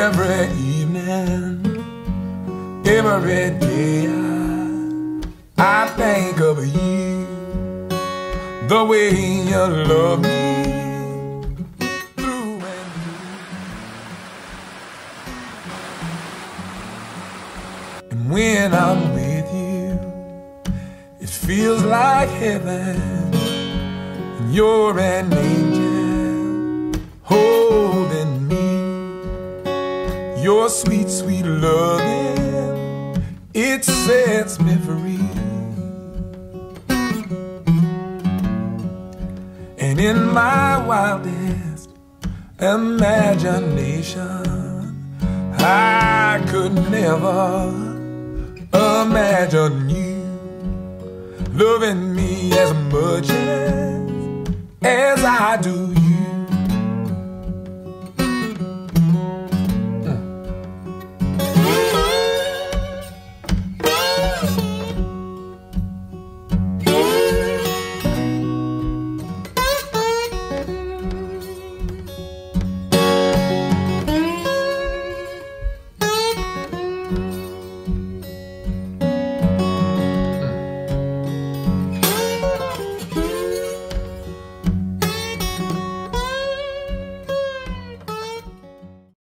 Every evening, every day I think of you, the way you love me through and through. And when I'm with you, it feels like heaven, and you're an angel holding me. Your sweet, sweet loving, it sets me free. And in my wildest imagination, I could never imagine you loving me as much as I do you.